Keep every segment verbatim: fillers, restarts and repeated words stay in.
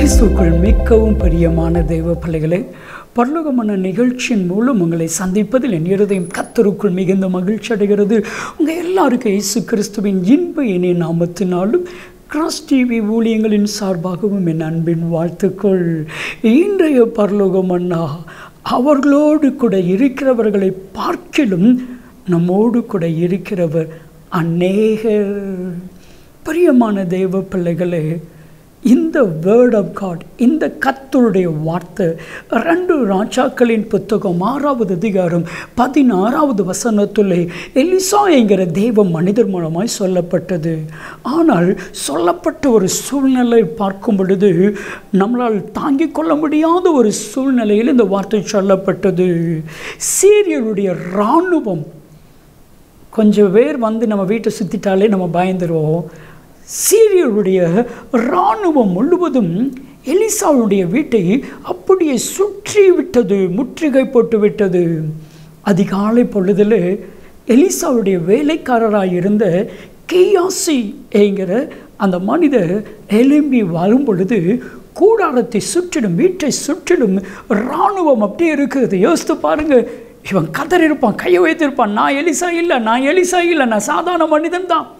கிறிஸ்துவுக்குள் மிகவும் பிரியமான தெய்வ பிள்ளைகளே, பரலோகமான நிகழ்ச்சியின் மூலம் உங்களை சந்திப்பதில் என் இருதயம் கர்த்தருக்குள் மிகுந்த மகிழ்ச்சி அடைகிறது. உங்கள் எல்லாருக்கும் இயேசு கிறிஸ்துவின் இன்ப இனிய நாமத்தினாலும் கிராஸ் டிவி ஊழியங்களின் சார்பாகவும் என் அன்பின் வாழ்த்துக்கள். இன்றைய பரலோகமன்னா அவர்களோடு கூட இருக்கிறவர்களை பார்க்கிலும் நம்மோடு கூட இருக்கிறவர் அநேகர். பிரியமான தெய்வ பிள்ளைகளே, இந்த வேர்ட் ஆஃப் காட், இந்த கர்த்தருடைய வார்த்தை ரெண்டு ராஜாக்களின் புத்தகம் ஆறாவது அதிகாரம் பதினாறாவது வசனத்திலே எலிசா என்கிற தெய்வ மனிதர் மூலமாய் சொல்லப்பட்டது. ஆனால் சொல்லப்பட்ட ஒரு சூழ்நிலை பார்க்கும் பொழுது நம்மளால் தாங்கிக் கொள்ள முடியாத ஒரு சூழ்நிலையில் இந்த வார்த்தை சொல்லப்பட்டது. சீரியருடைய இராணுவம், கொஞ்சம் பேர் வந்து நம்ம வீட்டை சுற்றிட்டாலே நம்ம பயந்துருவோம். சீரியருடைய இராணுவம் முழுவதும் எலிசாவுடைய வீட்டை அப்படியே சுற்றி விட்டது, முற்றுகை போட்டு விட்டது. அதிகாலை பொழுதில் எலிசாவுடைய வேலைக்காரராக இருந்த கேயாசி என்கிற அந்த மனிதர் எழும்பி வரும் பொழுது கூடாரத்தை சுற்றிடும், வீட்டை சுற்றிடும் இராணுவம் அப்படியே இருக்குது. யோசித்து பாருங்க, இவன் கதறி இருப்பான், கையை வைத்திருப்பான், நான் எலிசா இல்லை, நான் எலிசா இல்லை, நான் சாதாரண மனிதன் தான்.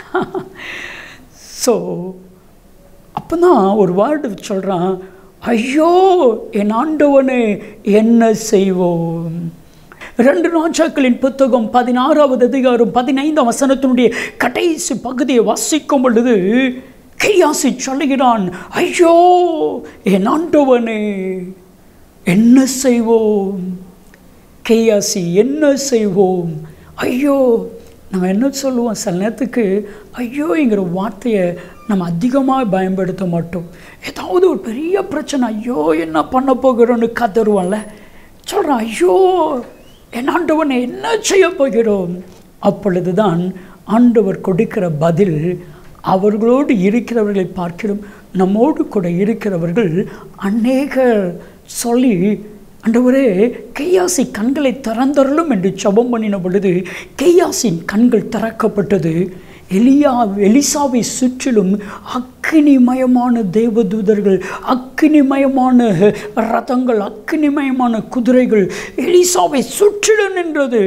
ஸோ அப்போ தான் ஒரு வேர்டு சொல்கிறான், ஐயோ என் ஆண்டவனே என்ன செய்வோம். ரெண்டு ராஜாக்களின் புத்தகம் பதினாறாவது அதிகாரம் பதினைந்தாம் வசனத்தினுடைய கடைசி பகுதியை வாசிக்கும் பொழுது கேயாசி சொல்லுகிறான், ஐயோ என் ஆண்டவனே என்ன செய்வோம். கேயாசி என்ன செய்வோம், ஐயோ. நம்ம என்ன சொல்லுவோம், சில நேரத்துக்கு ஐயோங்கிற வார்த்தையை நம்ம அதிகமாக பயன்படுத்த மாட்டோம். ஏதாவது ஒரு பெரிய பிரச்சனை, ஐயோ என்ன பண்ண போகிறோன்னு கதறுவோம்ல, சொல்கிறோம் ஐயோ என் ஆண்டவனை என்ன செய்ய போகிறோம். அப்பொழுது தான் ஆண்டவர் கொடுக்கிற பதில், அவர்களோடு இருக்கிறவர்களை பார்க்கிறோம் நம்மோடு கூட இருக்கிறவர்கள் அநேகர் சொல்லி, ஆண்டவரே கேயாசி கண்களை திறந்தருளும் என்று ஜெபம் பண்ணின பொழுது கேயாசின் கண்கள் திறக்கப்பட்டது. எலியா எலிசாவை சுற்றிலும் அக்கினிமயமான தேவதூதர்கள், அக்கினிமயமான ரதங்கள், அக்கினிமயமான குதிரைகள் எலிசாவை சுற்றிலும் நின்றது.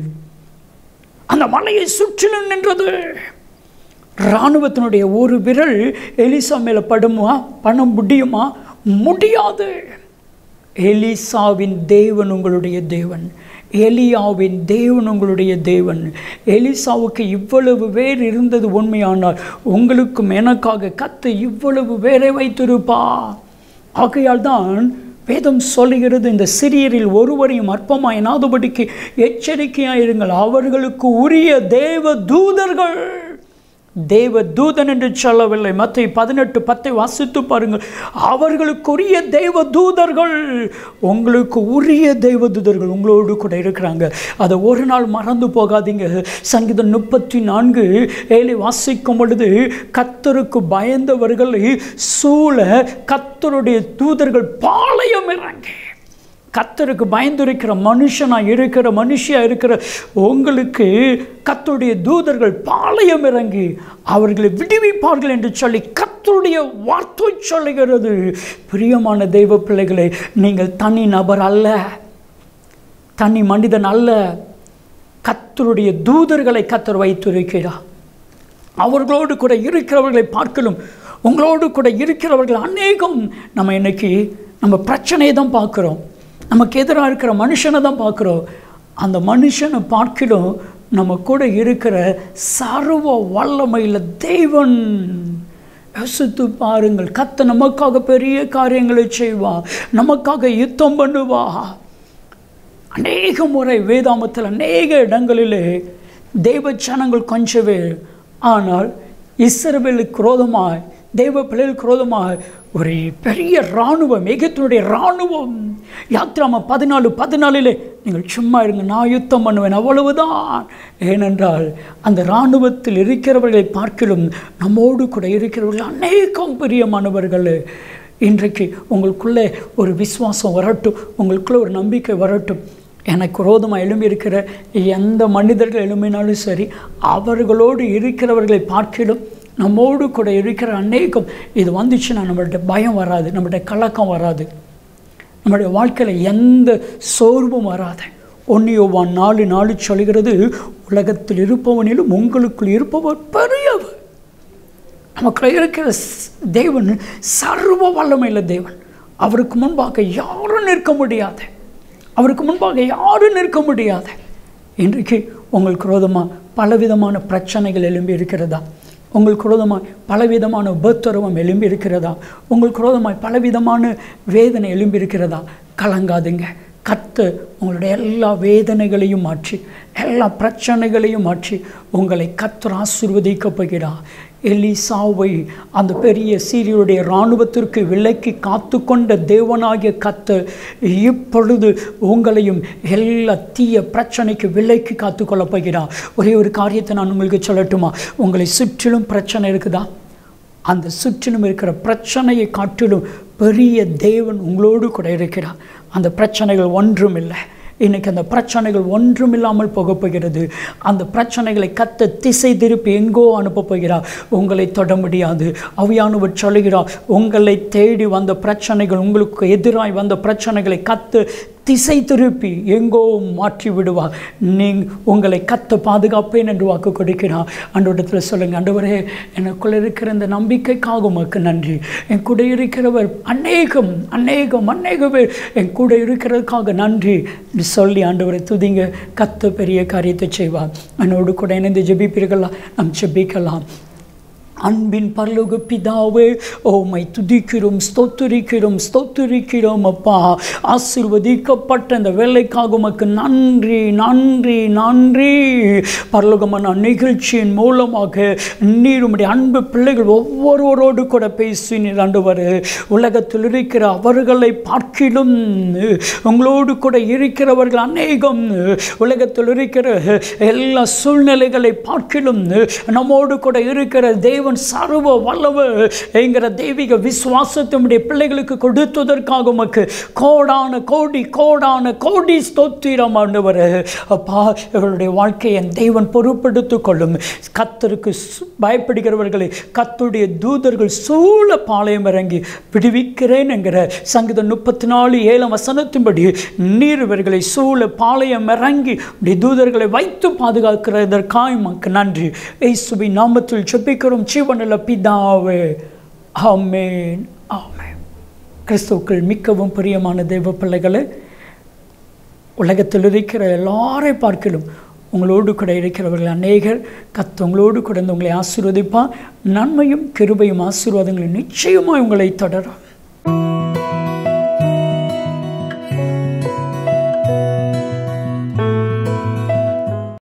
அந்த மலையை சுற்றிலும் நின்றது. இராணுவத்தினுடைய ஒரு விரல் எலிசா மேலே படுமா, பண்ண முடியுமா? முடியாது. எலிசாவின் தேவன் உங்களுடைய தேவன், எலியாவின் தேவன் உங்களுடைய தேவன். எலிசாவுக்கு இவ்வளவு பேர் இருந்தது உண்மையானால் உங்களுக்கும் எனக்காக கத்து இவ்வளவு பேரை வைத்திருப்பா. ஆகையால் தான் வேதம் சொல்லுகிறது, இந்த சிறியரில் ஒருவரையும் அற்பமாய் எண்ணாதபடிக்கு எச்சரிக்கையாயிருங்கள், அவர்களுக்கு உரிய தேவ தூதர்கள். தேவ தூதன் என்று சொல்லவில்லை. மத்தேயு பதினெட்டு பத்தை வாசித்து பாருங்கள். அவர்களுக்குரிய தேவ தூதர்கள், உங்களுக்கு உரிய தேவ தூதர்கள் உங்களோடு கூட இருக்கிறாங்க. அதை ஒரு நாள் மறந்து போகாதீங்க. சங்கீதம் முப்பத்தி நான்கு ஏழை வாசிக்கும் பொழுது, கர்த்தருக்கு பயந்தவர்களை சூழ கர்த்தருடைய தூதர்கள் பாளையம் இறங்கி, கர்த்தருக்கு பயந்திருக்கிற மனுஷனாக இருக்கிற மனுஷியாக இருக்கிற உங்களுக்கு கர்த்தருடைய தூதர்கள் பாளையம் இறங்கி அவர்களை விடுவிப்பார்கள் என்று சொல்லி கர்த்தருடைய வார்த்தை சொல்லுகிறது. பிரியமான தெய்வ பிள்ளைகளே, நீங்கள் தனி நபர் அல்ல, தனி மனிதன் அல்ல. கர்த்தருடைய தூதர்களை கர்த்தர் வைத்திருக்கிறார். அவர்களோடு கூட இருக்கிறவர்களை பார்க்கலும் உங்களோடு கூட இருக்கிறவர்கள் அநேகம். நம்ம இன்னைக்கு நம்ம பிரச்சனையை தான் பார்க்குறோம், நமக்கு எதிராக இருக்கிற மனுஷனை தான் பார்க்குறோம். அந்த மனுஷனை பார்க்கிலும் நம்ம கூட இருக்கிற சர்வ வல்லமையில் தேவன். யோசித்து பாருங்கள், கர்த்தர் நமக்காக பெரிய காரியங்களை செய்வா, நமக்காக யுத்தம் பண்ணுவா. அநேக முறை வேதாமத்தில் அநேக இடங்களிலே தெய்வ ஜனங்கள் கொஞ்சவே, ஆனால் இஸ்ரவேலுக்கு விரோதமாய், தெய்வ பிள்ளைகளுக்கு விரோதமாக ஒரு பெரிய இராணுவம், எகிப்தினுடைய இராணுவம். யாத்ராம பதினாலு பதினாலிலே நீங்கள் சும்மா இருங்க, நான் யுத்தம் பண்ணுவேன், அவ்வளவுதான். ஏனென்றால் அந்த இராணுவத்தில் இருக்கிறவர்களை பார்க்கிலும் நம்மோடு கூட இருக்கிறவர்கள் அநேகம் பிரியமானவர்கள். இன்றைக்கு உங்களுக்குள்ளே ஒரு விசுவாசம் வரட்டும், உங்களுக்குள்ளே ஒரு நம்பிக்கை வரட்டும். எனக்கு விரோதமாக எழும்பி இருக்கிற எந்த மனிதர்கள் எழும்பினாலும் சரி, அவர்களோடு இருக்கிறவர்களை பார்க்கிலும் நம்மோடு கூட இருக்கிற அநேகம் இது வந்துச்சுன்னா நம்மள்ட்ட பயம் வராது, நம்மள்ட்ட கலக்கம் வராது, நம்முடைய வாழ்க்கையில் எந்த சோர்வும் வராது. ஒன்னியோவான் நாலு நாலு சொல்கிறது, உலகத்தில் இருப்பவனிலும் உங்களுக்குள் இருப்பவர் பெரியவர். நமக்குள்ள இருக்கிற தேவன் சர்வ வல்லமையுள்ள தேவன். அவருக்கு முன்பாக யாரும் நிற்க முடியாது, அவருக்கு முன்பாக யாரும் நிற்க முடியாது. இன்றைக்கு உங்களுக்கு விரோதமாக பலவிதமான பிரச்சனைகள் எழும்பி இருக்கிறதா? உங்களுக்கு விரோதமாய் பலவிதமான உபத்திரவம் எழும்பி இருக்கிறதா? உங்களுக்கு விரோதமாய் பலவிதமான வேதனை எழும்பி இருக்கிறதா? கலங்காதுங்க. கர்த்தர் உங்களுடைய எல்லா வேதனைகளையும் மாற்றி, எல்லா பிரச்சனைகளையும் மாற்றி உங்களை கர்த்தர் ஆசீர்வதிக்க போகிறார். எலிசாவை அந்த பெரிய சீரியருடைய இராணுவத்திற்கு விலக்கி காத்து கொண்ட தேவனாகிய கர்த்தர் இப்பொழுது உங்களையும் எல்லா தீய பிரச்சனைக்கு விலக்கி காத்து கொள்ள போகிறார். ஒரே ஒரு காரியத்தை நான் உங்களுக்கு சொல்லட்டுமா? உங்களை சுற்றிலும் பிரச்சனை இருக்குதா? அந்த சுற்றிலும் இருக்கிற பிரச்சனையை காட்டிலும் பெரிய தேவன் உங்களோடு கூட இருக்கிறார். அந்த பிரச்சனைகள் ஒன்றும் இல்லை. இன்றைக்கி அந்த பிரச்சனைகள் ஒன்றும் இல்லாமல் போக போகிறது. அந்த பிரச்சனைகளை கத்த திசை திருப்பி எங்கோ அனுப்ப போகிறார். உங்களை தொட முடியாது. ஆவியானவர் சொல்கிறார், உங்களை தேடி வந்த பிரச்சனைகள், உங்களுக்கு எதிராய் வந்த பிரச்சனைகளை கத்து திசை திருப்பி எங்கோ மாற்றி விடுவார். நீங்கள் உங்களை கத்த பாதுகாப்பேன் என்று வாக்கு கொடுக்கிறார். ஆண்டவரிடத்தில் சொல்லுங்கள், ஆண்டவரே எனக்குள்ள இருக்கிற இந்த நம்பிக்கைக்காக உமக்கு நன்றி. என் கூட இருக்கிறவர் அநேகம் அநேகம் அநேக பேர் என் கூட இருக்கிறதுக்காக நன்றி சொல்லி ஆண்டவரை துதிங்க. கத்த பெரிய காரியத்தை செய்வார். என்னோடு கூட இணைந்து ஜெபிப்பீர்களா? நாம் ஜெபிக்கலாம். அன்பின் பரலோக பிதாவே, ஓமை துதிக்கிறோம், ஸ்தோத்திரிக்கிறோம் ஸ்தோத்திரிக்கிறோம் அப்பா. ஆசீர்வதிக்கப்பட்ட இந்த வேலைக்காக உமக்கு நன்றி நன்றி நன்றி. பரலோகமான நிகழ்ச்சியின் மூலமாக நீர் உம்முடைய அன்பு பிள்ளைகள் ஒவ்வொருவரோடு கூட பேசினீர் ஆண்டவர். உலகத்தில் இருக்கிற அவர்களை பார்க்கிலும் உங்களோடு கூட இருக்கிறவர்கள் அநேகம். உலகத்தில் இருக்கிற எல்லா சூழ்நிலைகளை பார்க்கிலும் நம்மோடு கூட இருக்கிற தேவ சர்வ வல்லவர் என்கிற தெய்வீக விசுவாசத்தினுடைய பிள்ளைகளுக்கு கொடுத்ததற்காக உமக்கு கோடான கோடி கோடான கோடி ஸ்தோத்திரம் ஆண்டவரே. அப்பா, இவருடைய வாழ்க்கையை தேவன் பொறுப்பெடுத்துக் கொள்ளும். கர்த்தருக்கு பயப்படுகிறவர்களை கர்த்தருடைய தூதர்கள் சூழ பாளையம் இறங்கி விடுவிக்கிறேன் என்கிற சங்கீதம் முப்பத்தி நாலு ஏழாம் வசனத்தின்படி நீர் இவர்களை சூழ பாளையம் இறங்கி தூதர்களை வைத்து பாதுகாக்கிறதற்காக உமக்கு நன்றி. இயேசுவின் நாமத்தில் ஜெபிக்கிறோம் ஜீவனுள்ள பிதாவே, ஆமென் ஆமென். கிறிஸ்துவுக்குள் மிகவும் பிரியமான தேவ பிள்ளைகளே, உலகத்தில் இருக்கிற எல்லாரை பார்க்கிலும் உங்களோடு கூட இருக்கிறவர்கள் அநேகர். கர்த்தர் உங்களோடு கூட உங்களை ஆசீர்வதிப்பார். நன்மையும் கிருபையும் ஆசீர்வாதங்களும் நிச்சயமாக உங்களை தொடரும்.